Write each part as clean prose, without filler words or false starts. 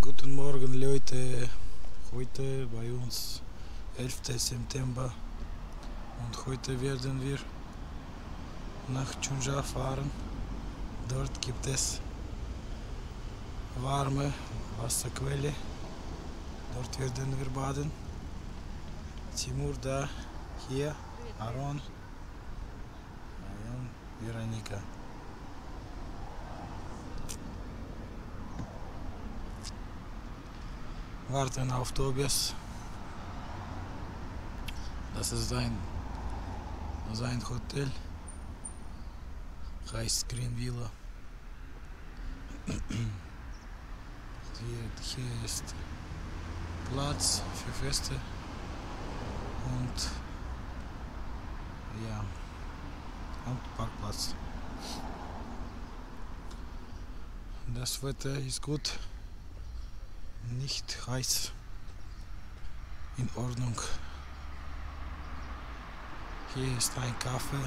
Guten Morgen Leute, heute bei uns 11. September und heute werden wir nach Chunja fahren. Dort gibt es warme Wasserquelle, dort werden wir baden. Timur da, hier, Aaron, Veronika. Warten auf Tobias. Das ist sein Hotel. Heißt Green Villa. Hier ist Platz für Feste und ja, und Parkplatz. Das Wetter ist gut. Nicht heiß, in Ordnung. Hier ist ein Kaffee.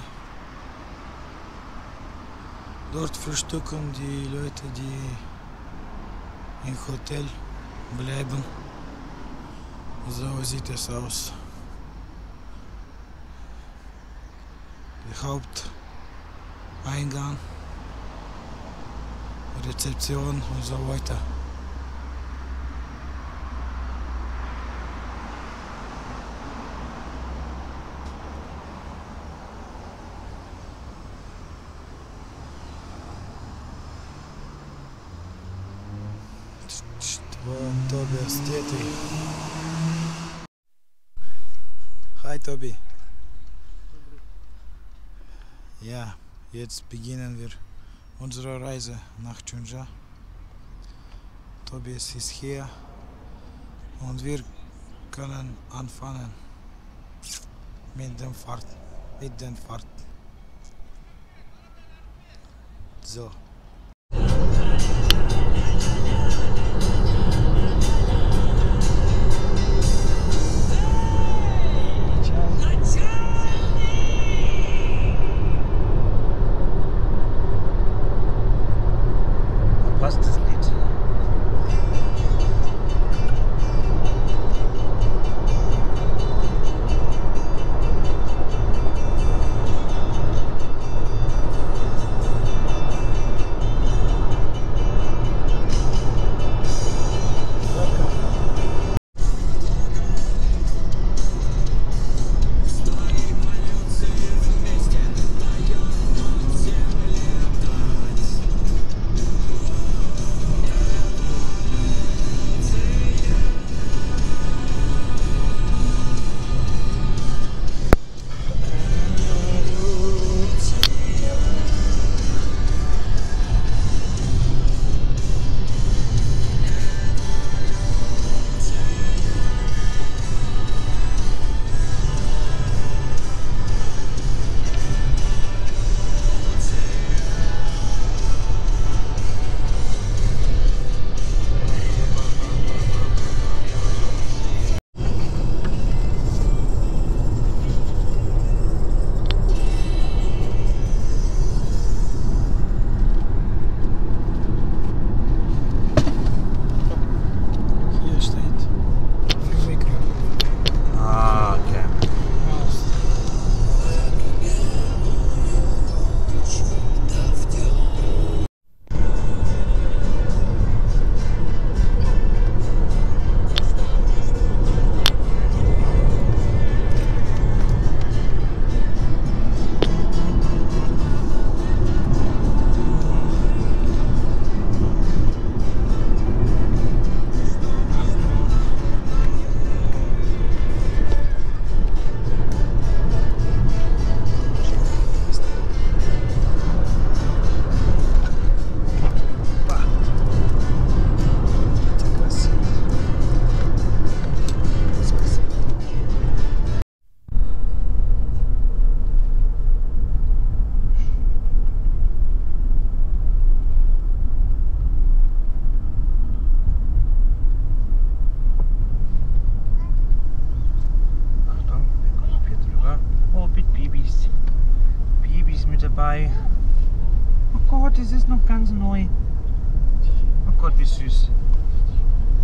Dort frühstücken die Leute, die im Hotel bleiben. So sieht es aus. Der Haupteingang, Rezeption und so weiter. Tobias Teti. Hi Tobi. Ja, jetzt beginnen wir unsere Reise nach Chunja. Tobias ist hier und wir können anfangen mit der Fahrt. So. dabei. Oh Gott, es ist noch ganz neu. Oh Gott, wie süß.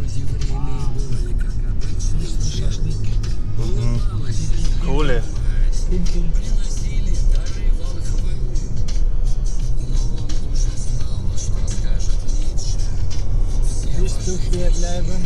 Шашлык. Коhle. Willst du hier bleiben?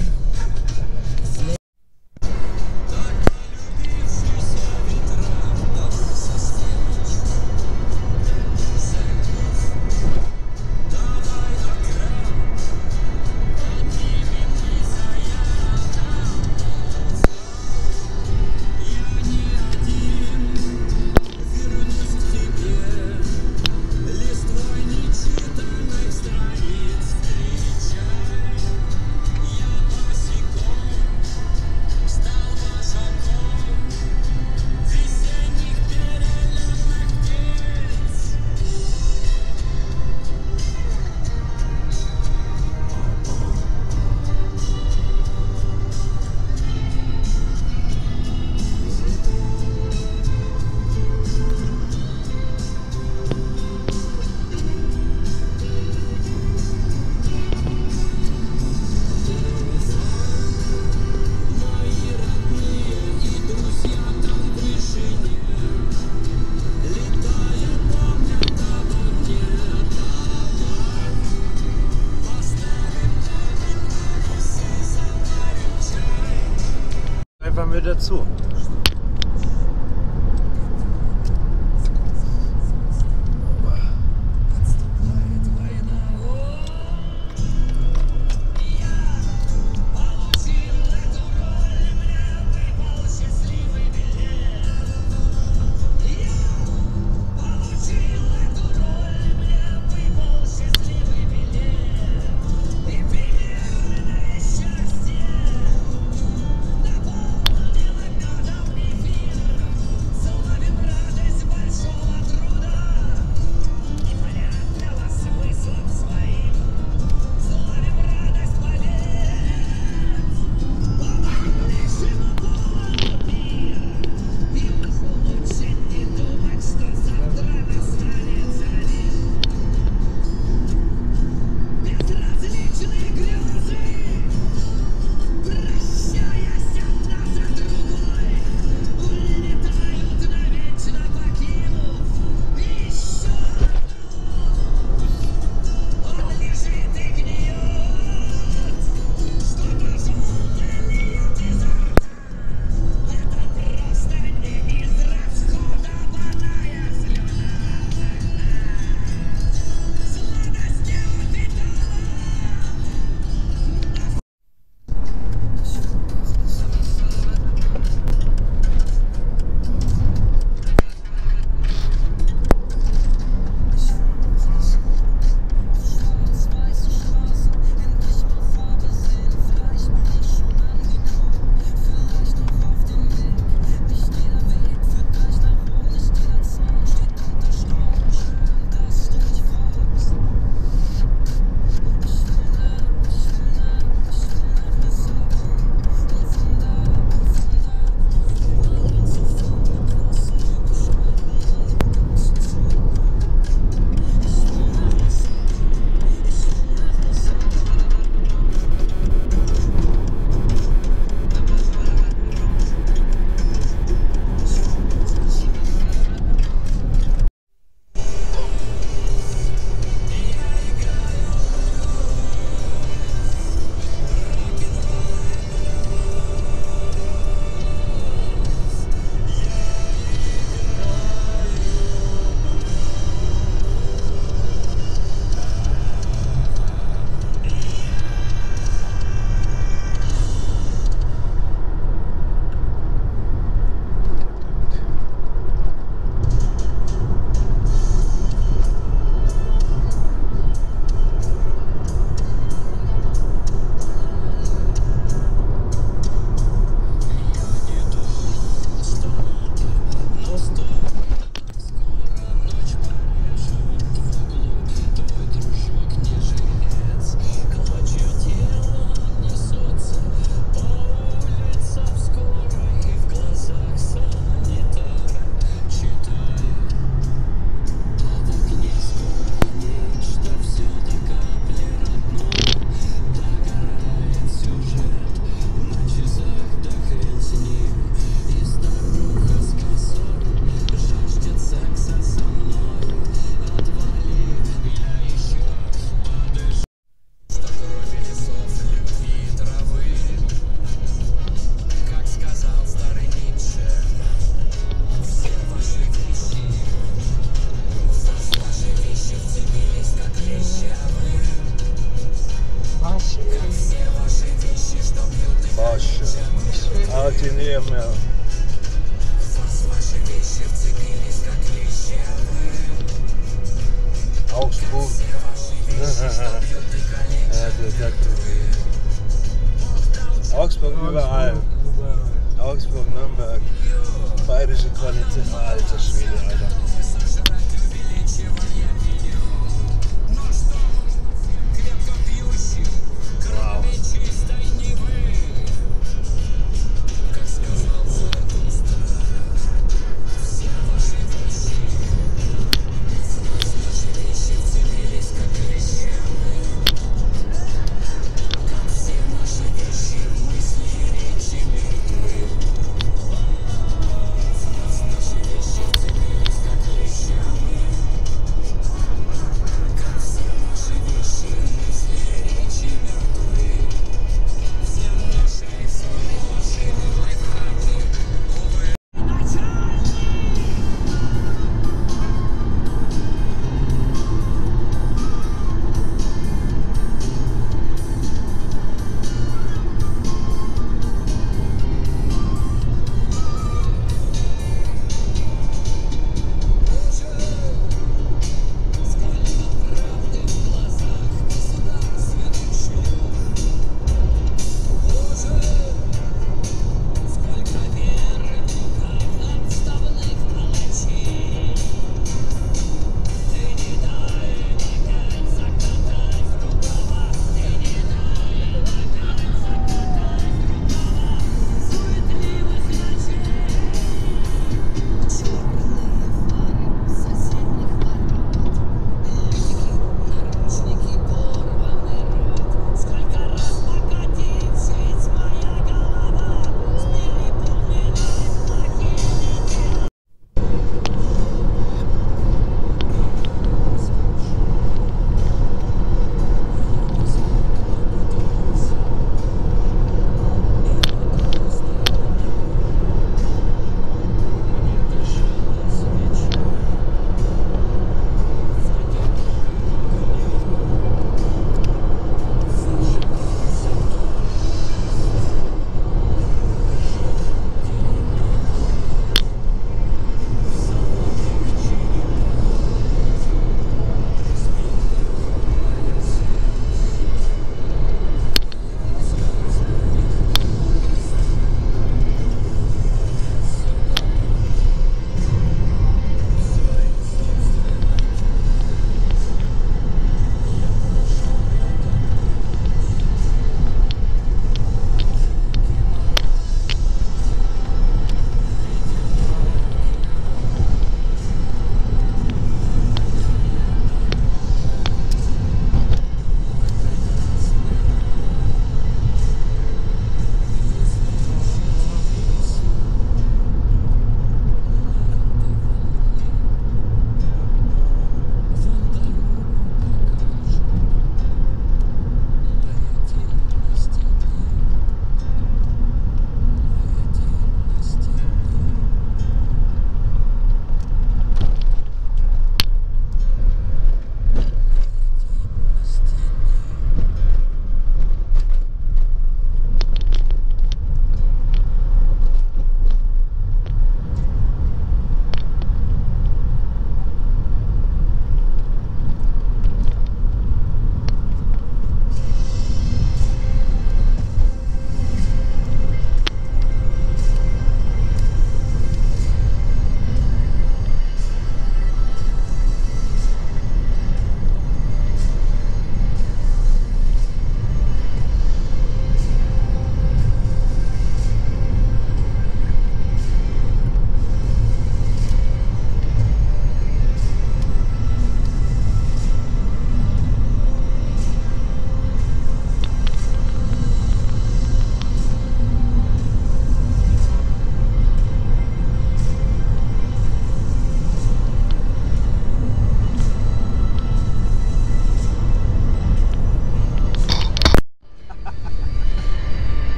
Einfach mit dazu. Başı. Altınıyım ya. Augsburg. Augsburg überall. Augsburg, Nürnberg. Bayerische Qualität. Alter Schwede, Alter. Wow.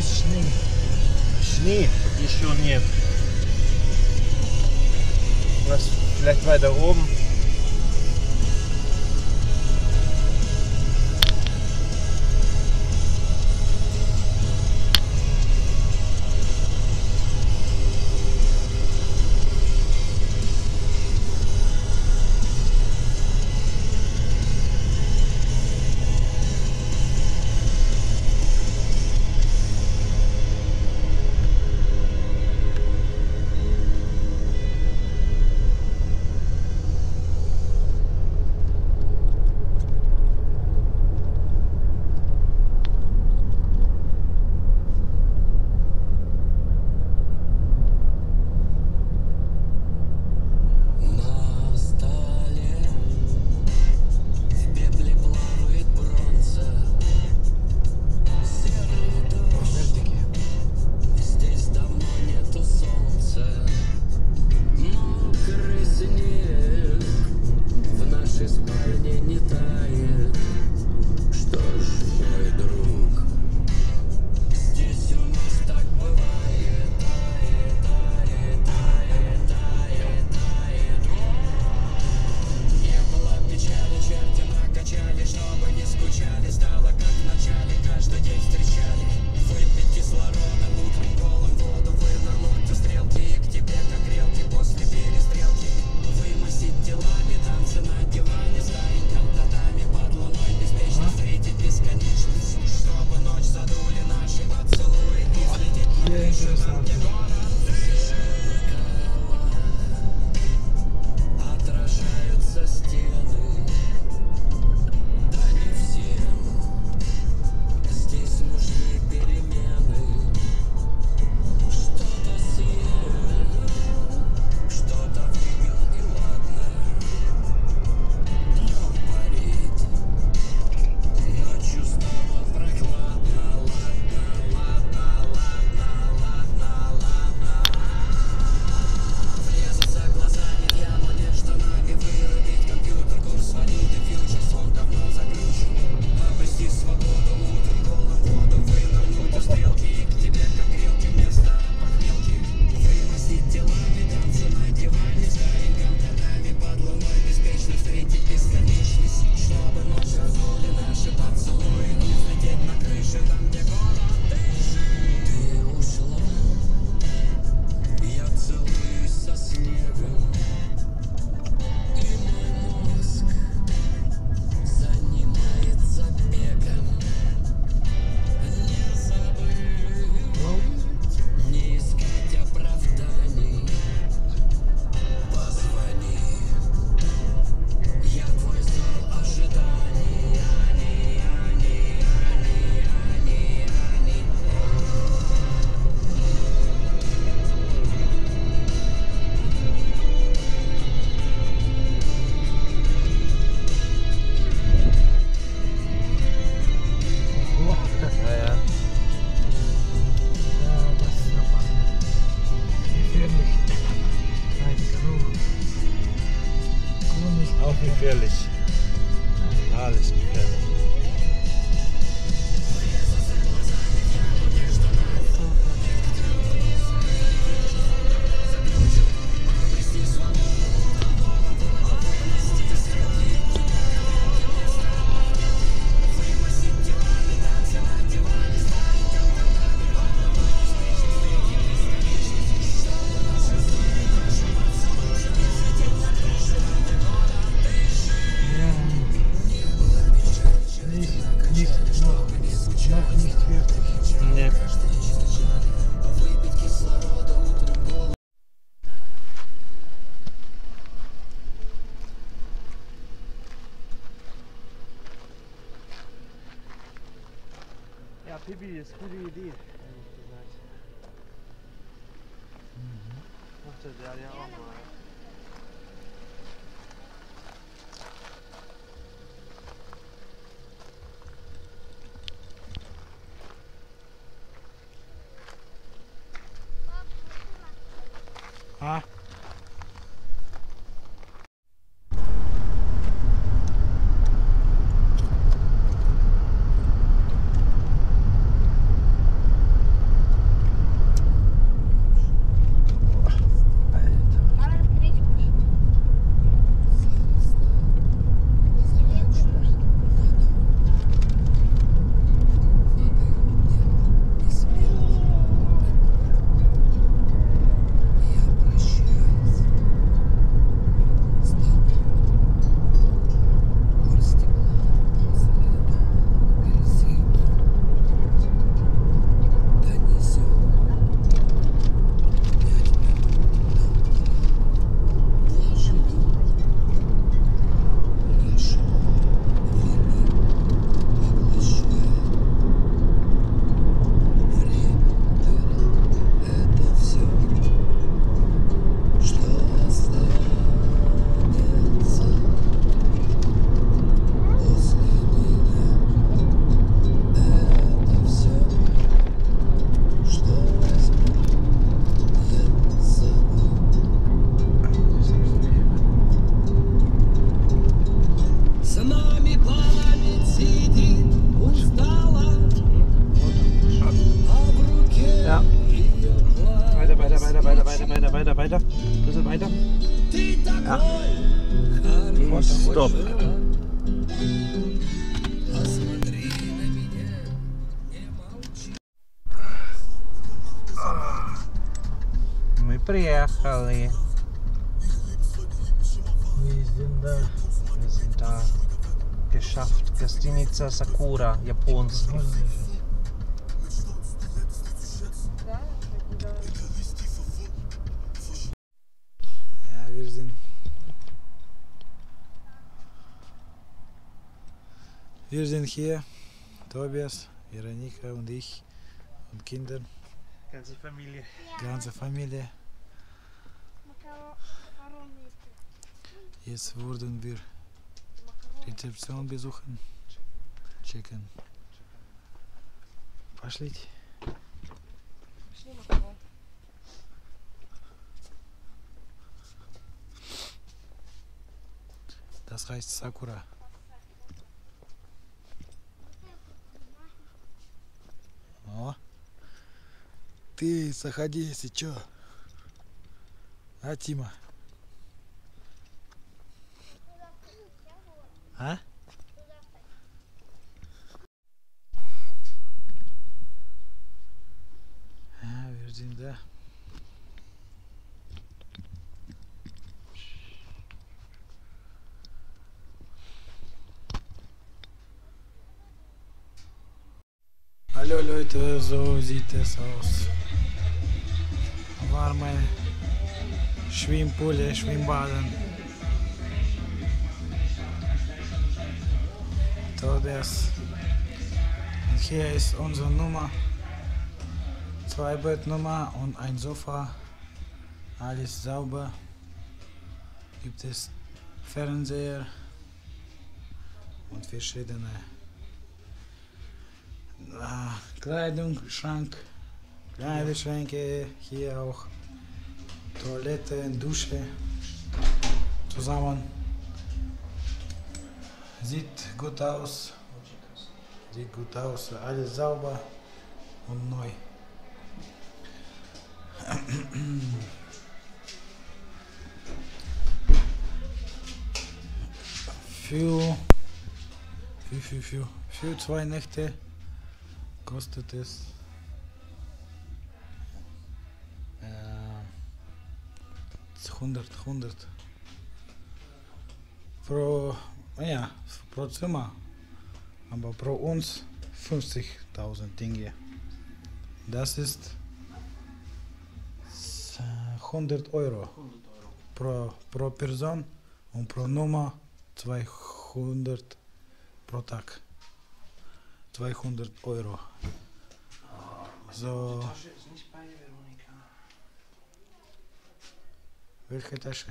ist Schnee. Schnee, еще нет. Was vielleicht weiter oben. Gefährlich. Alles gefährlich. Ja, Pipi ist eine gute Idee, ehrlich gesagt. Macht der ja auch mal. Ah. Стоп. Мы приехали. Wir sind da. Geschafft. Гостиница Sakura, japonski. Ja, wir sind hier, Tobias, Veronika und ich und Kinder, Ganze Familie. ganze Familie. Jetzt würden wir Rezeption besuchen, checken. Пошлите. Das heißt Sakura. О, ты заходи, если чё. А, Тима? А? Wir sind da. Hallo Leute, so sieht es aus. Warme Schwimmpulle, Schwimmbaden. Tobias. Und hier ist unsere Nummer. 2 Bettnummer und ein Sofa. Alles sauber. Gibt es Fernseher und verschiedene Kleidungsschrank, Kleiderschränke, hier auch Toilette und Dusche zusammen. Sieht gut aus. Sieht gut aus, alles sauber und neu. Für 2 Nächte kostet es 100 pro Zimmer, aber pro uns 50.000 Dinge. Das ist 100 Euro pro Person und pro Nummer 200 pro Tag. 200 Euro. So. Welche Tasche?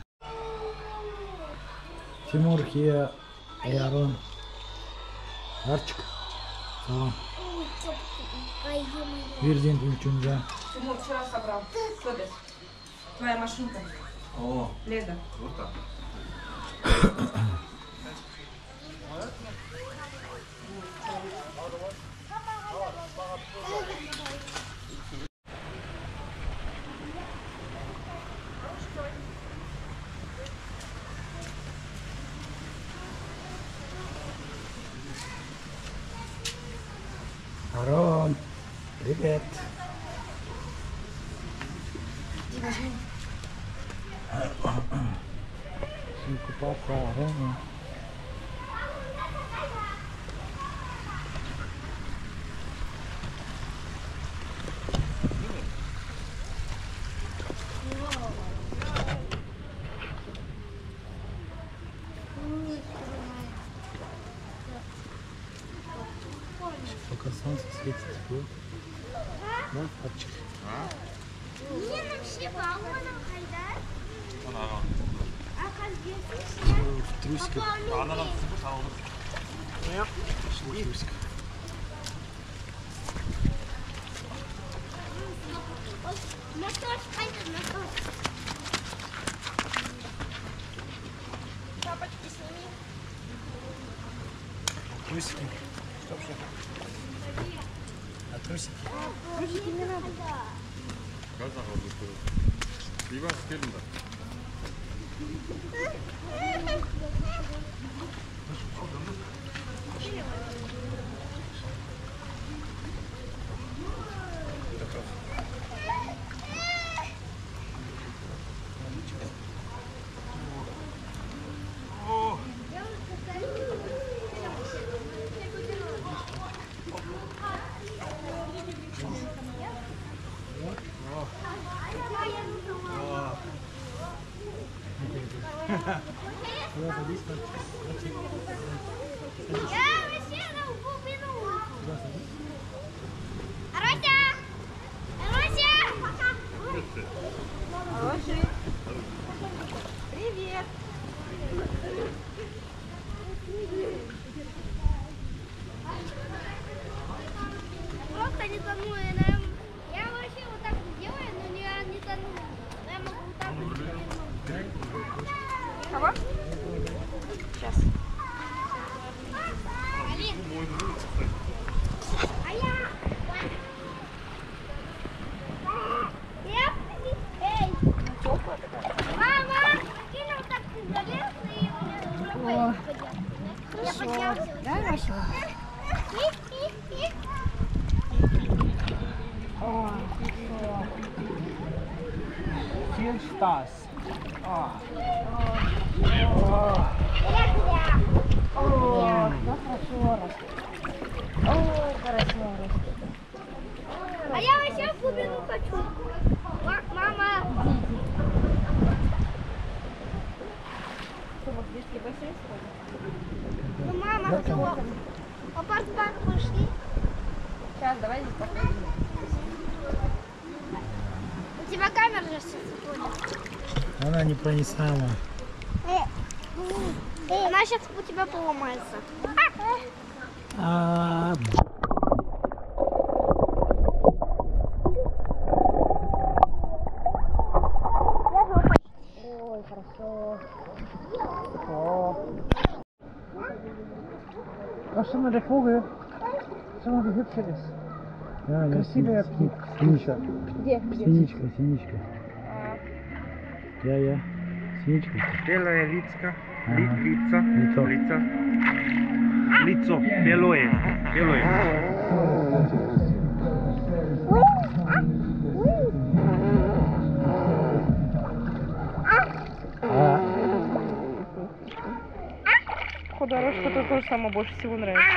Timur hier, Aaron. Archik. So. Wir sind in Чунжа. Тимур вчера собрал. Тобис, твоя машинка. О, Лего. круто. Арон, привет. Купаться, Арон. Пока солнце светит, тепло. Да, Арчик? В трусиках. Шли в трусиках. Трусики. Стоп, что? А трусики? Трусики не надо. Lieber Kinder. Привет! Просто не тону, я вообще вот так делаю, но не тону. Я могу вот так вот делать. Кого? Сейчас. Алин! А я! Эй! Мама! Кинь вот так залез и у меня я поднялся. Да, Вася? Viel Spaß. А я вообще в глубину хочу. Мама! Ну, мама, все. А парк пошли. Сейчас, давай здесь посмотрим. У тебя камера же сейчас. Она непроницаема. Она сейчас у тебя поломается. Ой, хорошо. Ach, schau mal, der Vogel. Schau mal, wie hübsch er ist. Ja, Красивая синичка. Где? Синичка, синичка. Я. Синичка. Белое лицо. Ага. Лицо. Лицо. Лицо. Лицо. Белое. Белое. Худорожка тут тоже самое больше всего нравится.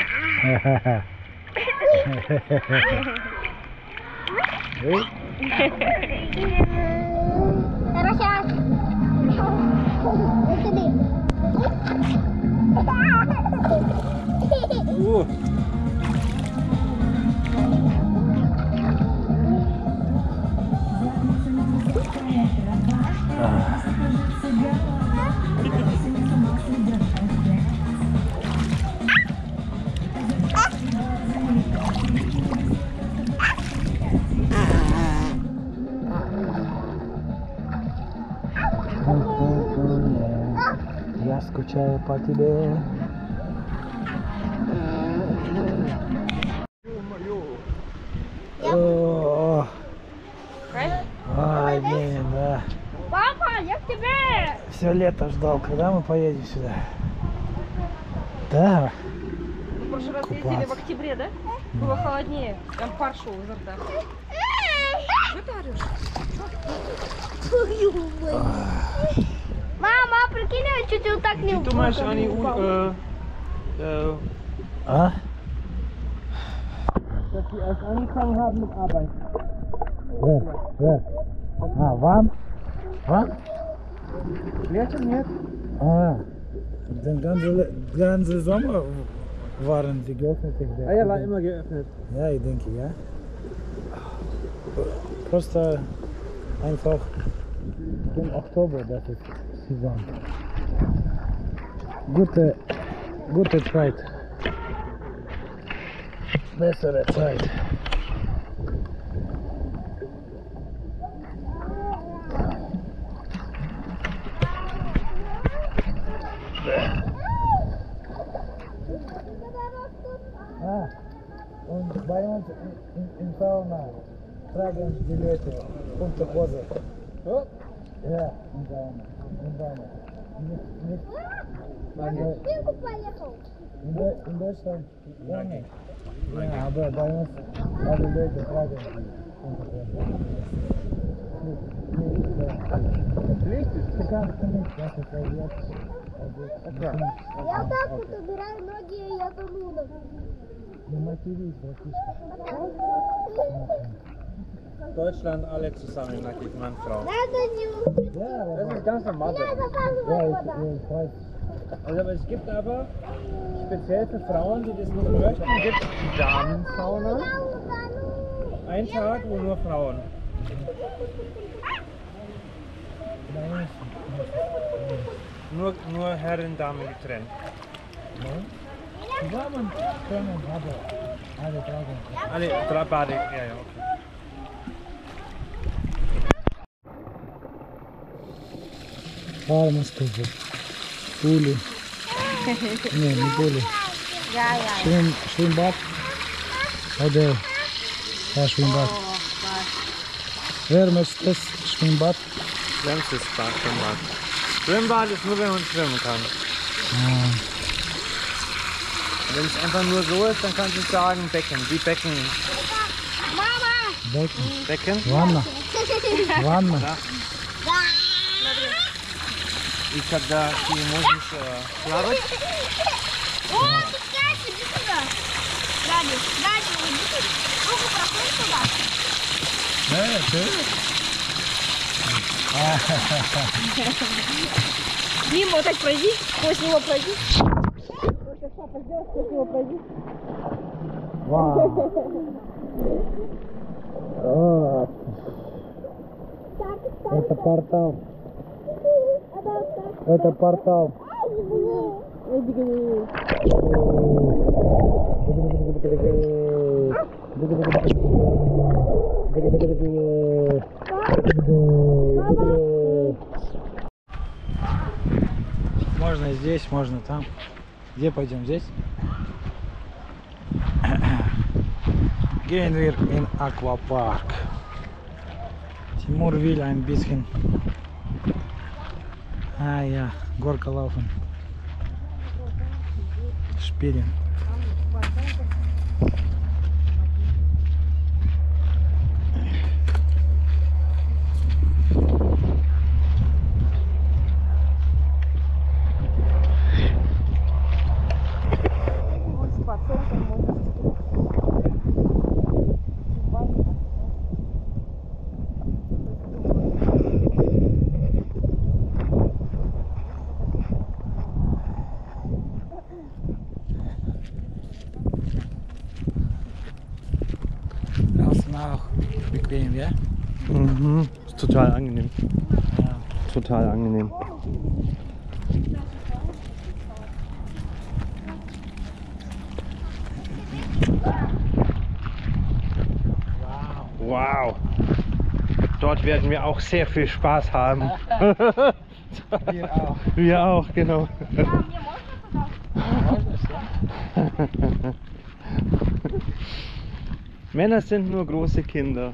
Я скучаю по тебе. Ай, блин, да. Папа, я к тебе! Все лето ждал, когда мы поедем сюда. Да. В прошлый раз Купаться. ездили в октябре, да? Было холоднее. Прям пар шел изо рта. Что ты орешь? Мама, прикинь, я чуть вот так не Wie думаешь, упала. они А? dass sie erst angefangen haben mit Arbeiten? Да. А, вам? Вам? Lärchen jetzt? Den ganzen Sommer waren die geöffnet. Ah ja, war immer geöffnet. Ja, ich denke, ja. Просто einfach im Oktober, das ist Saison. Gute Zeit. Bessere Zeit. Und bei uns in Sauna tragen die Leute Unterhose. Ja, недавно. Спинку поехал. In Deutschland, ja, nicht. Ja, aber bei uns alle Leute fragen Ты как ты я сейчас Я вот так вот убираю ноги, и я тону. Не матерись, братишка. Deutschland alle zusammen, nackig Mann, Frau. Надо не Das ist ganz normal. Я заказываю вода. Я weiß. Also es gibt aber speziell für Frauen, die das nicht möchten, gibt es die Damensauna. Ein Tag, wo nur Frauen. Nur Herren, Damen getrennt. Zusammen können alle tragen. Alle drei Bade, ja, ja, okay. Армстуфы, пули, не пули, Schwimmbad, oder Schwimmbad, wärmstes Schwimmbad. Schlimmstes Schwimmbad. Schwimmbad ist nur, wenn man schwimmen kann. Wenn es einfach nur so ist, dann kannst du sagen Becken, wie Becken. Becken? Ванна, ванна. И когда ты можешь плавать, О, Катя, иди сюда. Ради, иди сюда. Руку просунь сюда. Мимо вот так пройди, сквозь него пройди. Сейчас папа сделает, сквозь него пройди. Это портал. Это портал. Можно здесь, можно там. Где пойдем? Здесь? Gehen wir in Aquapark. Timur will ein bisschen ja, Горка laufen. Spielen. Auch bequem, ja? Mhm. Ist total angenehm. Ja. Total angenehm. Wow. Dort werden wir auch sehr viel Spaß haben. Wir auch. Wir auch, genau. Männer sind nur große Kinder.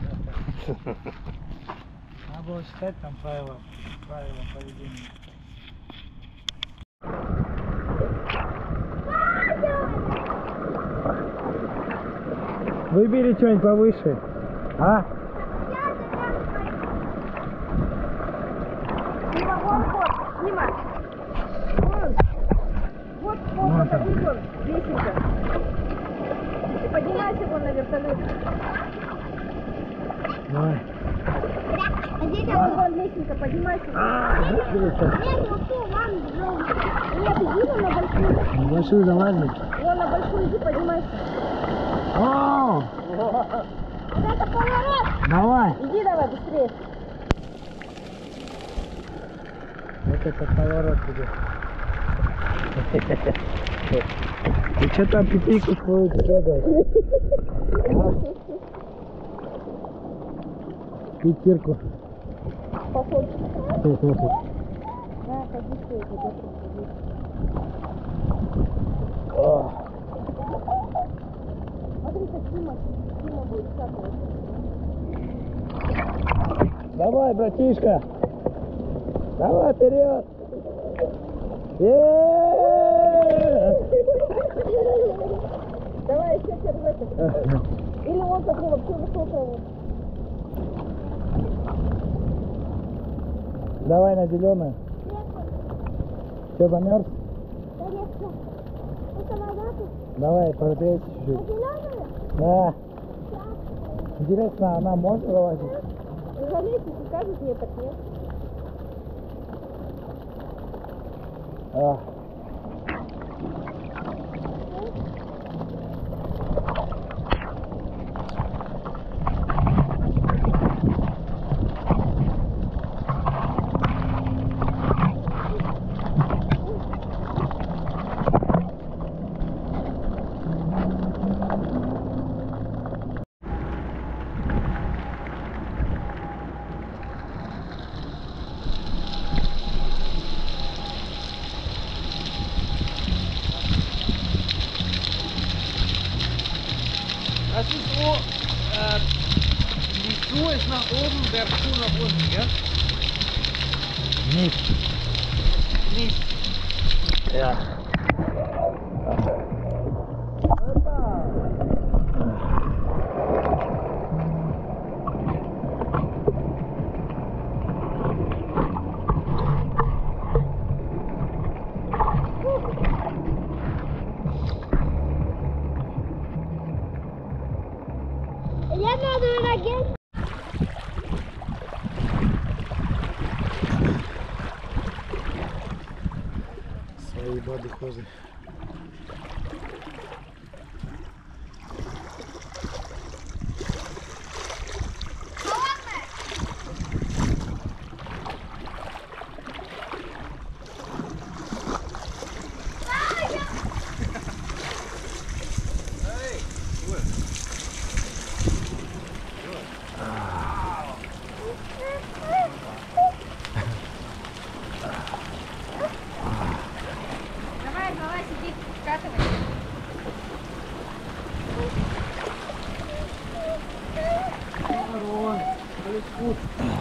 Aber es steht там правила поведения. Выбери что-нибудь повыше. А? Снимай. Вот это выгон, лесенка. И поднимайся вон на вертолет. Давай. Вон лесенка, поднимайся. На большую залазим. Вон на большую иди, поднимайся. О! Это поворот. Давай. Иди давай, быстрее. Вот это поворот тебе. Ты что там пипику свою трогаешь? Пятерку. Походу. Да, ходи, что это, да, смотри, как Тима будет скакивать. Давай, братишка. Давай, вперед! Давай, еще в это. Или он такой вообще высокого. Давай на зеленую. Все, замерз? Конечно. Это вода тут. Давай, протрись чуть-чуть. А зеленая? Да. Интересно, она может вылазить? Залезть, если скажут, нет, так нет. А. Das ist so, die Schuhe ist nach oben, der Schuh nach unten, gell? Nicht. Nicht. Ja. Я надо ноги. Свои бады хозы. Давай, сиди, скатывай. Ron, alles gut.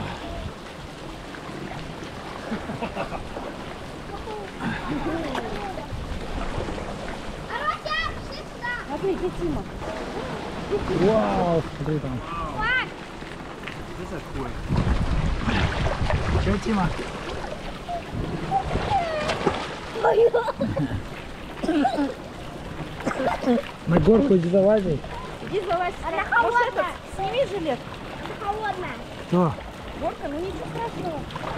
Арося, пошли сюда. Смотри, где Тима? Вау, смотри там. Das ist ja cool. Че, Тима? На горку иди залазить. Иди залазь. Она Может, холодная. этот, сними жилет. Она холодная. Что? Горка, ну ничего страшного.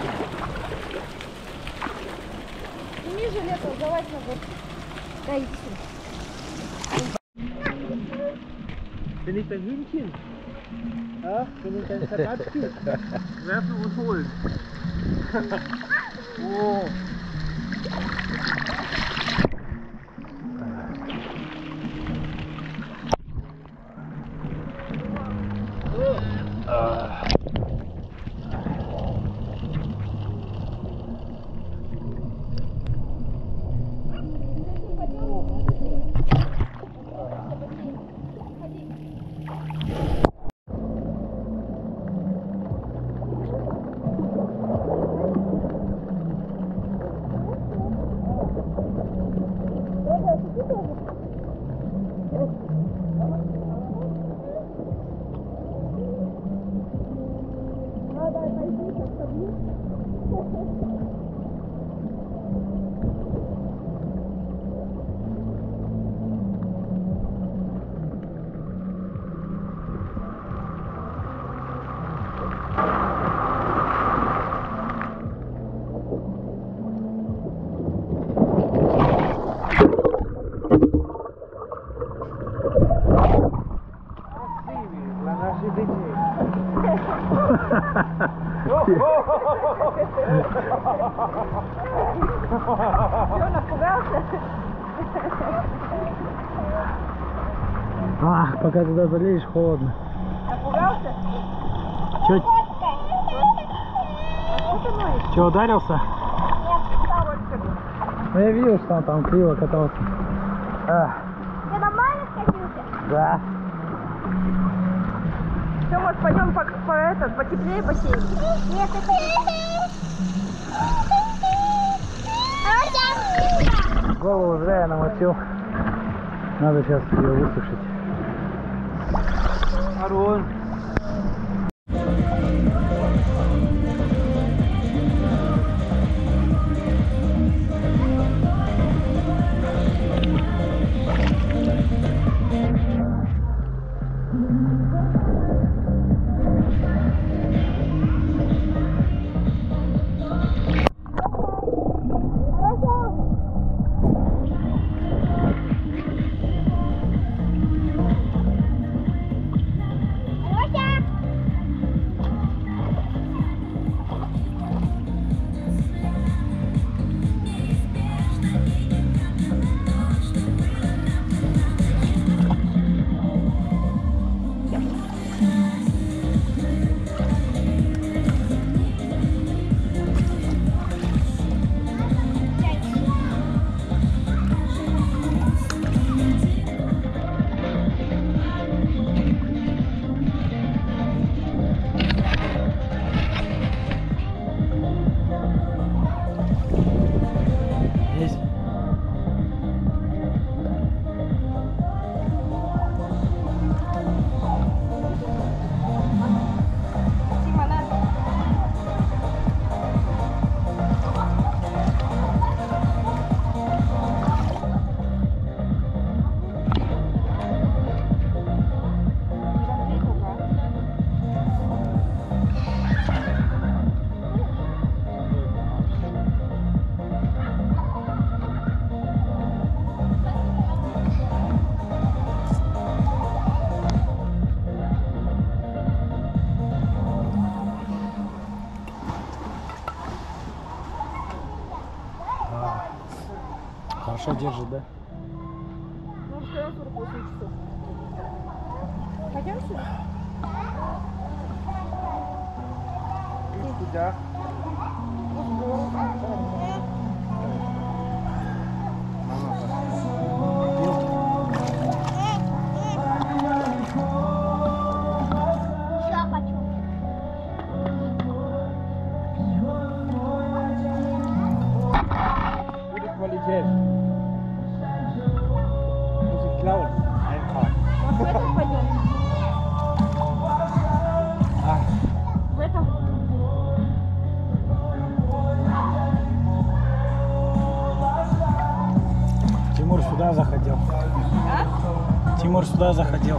Сними жилет, залазь на горку. Да, иди сюда. Bin ich dein Hühnchen? Ja? Bin ich dein Tabatski? Werfen und holen. Oh. Dla naszych dzieci. Все, напугался? А, пока туда залезешь, холодно. Напугался? Че, А что ты ноешь? че, ударился? Только. Ну я видел, что он там криво катался. А, Ты нормально скатился? да. Все, может, пойдем по потеплее бассейн? Нет, это... Голову зря я намочил. Надо сейчас ее высушить. Арон. Хорошо держит, да? Ну, стоял 48 часов. Пойдем сюда? Туда. Gute Qualität. Muss ich klauen. Einfach. Вот в этом пойдем. В этом. Тимур сюда заходил. А? Тимур сюда заходил.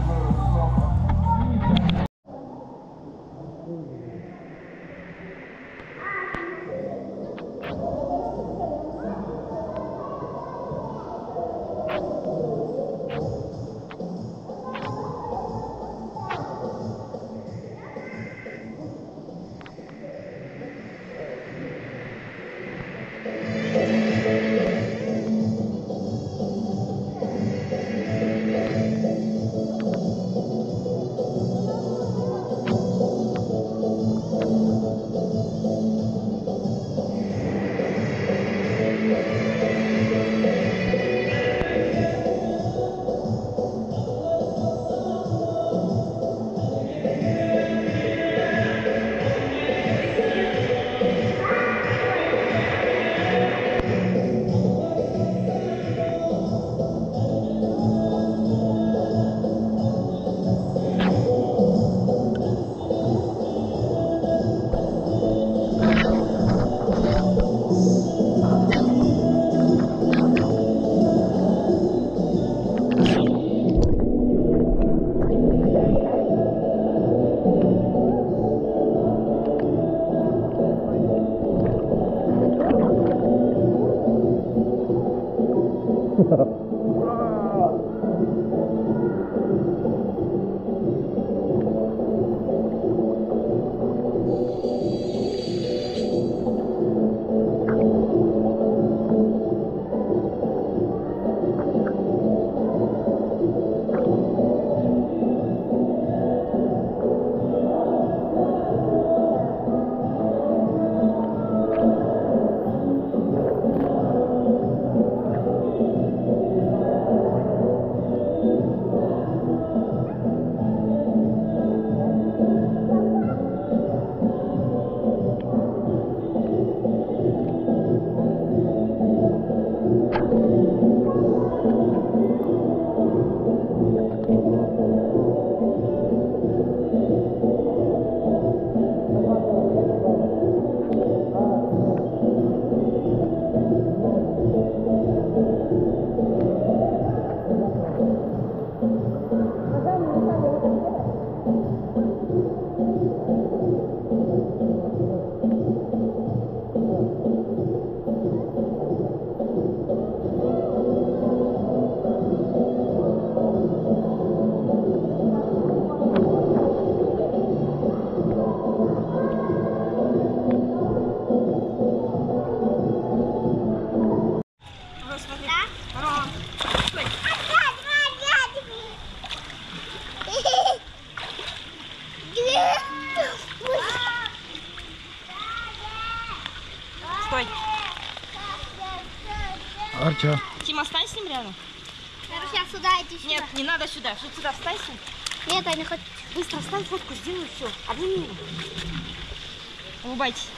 чё? Тима, стань с ним рядом. Сейчас сюда иди сюда. Нет, не надо сюда. Что сюда, встань с ним. Нет, я не хочу. Быстро встань, фотку сделай, все. Обними его. Улыбайтесь.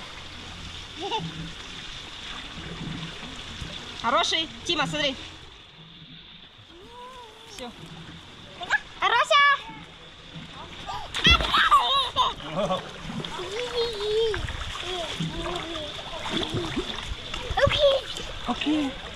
Хороший. Тима, смотри. Все. Рося! Окей. Окей.